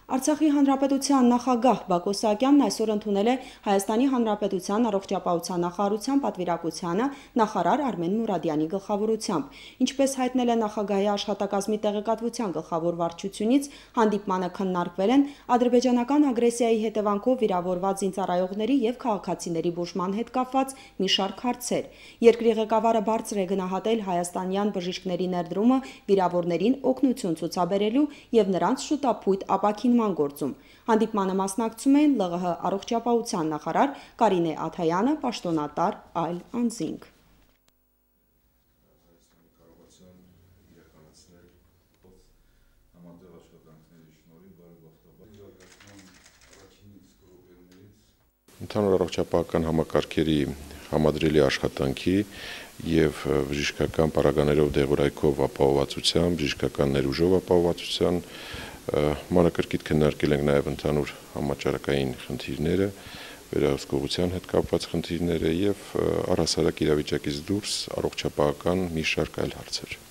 Արցախի հանրապետության նախագահ Բակո Սահակյանն այսօր ընդունել է Հայաստանի հանրապետության առողջապահության նախարարության պատվիրակությանը նախարար Արմեն Մուրադյանի գլխավորությամբ։ Ինչպես հայտնել է նախագահի աշխատակազմի տեղեկատվության գլխավոր վարչությունից, հանդիպմանը քննարկվել են ադրբեջանական ագրեսիայի հետևանքով վիրավորված զինծառայողների եւ քաղաքացիների բուժման հետ կապված մի շարք հարցեր։ Երկրի ղեկավարը բարձր է գնահատել հայաստանյան բժիշկների ներդրումը վիրավորներին օգնություն ցուցաբերելու եւ նրանց շուտապույտ ապաքինման գործում։ Հանդիպմանը մասնակցում էին ԼՂՀ առողջապահության նախարար Կարինե Աթայանը, պաշտոնատար այլ անձինք։ Ընդհանուր առողջապահական համակարգերի համադրելի աշխատանքի եւ բժշկական պարագաներով դեղորայքով ապահովվածության, բժշկական ներուժով ապահովվածության մանրակրկիտ քննարկել ենք նաեւ ընդհանուր համաճարակային խնդիրները, վերահսկողության հետ կապված խնդիրները եւ առհասարակ իրավիճակից դուրս առողջապահական մի շարք այլ հարցեր։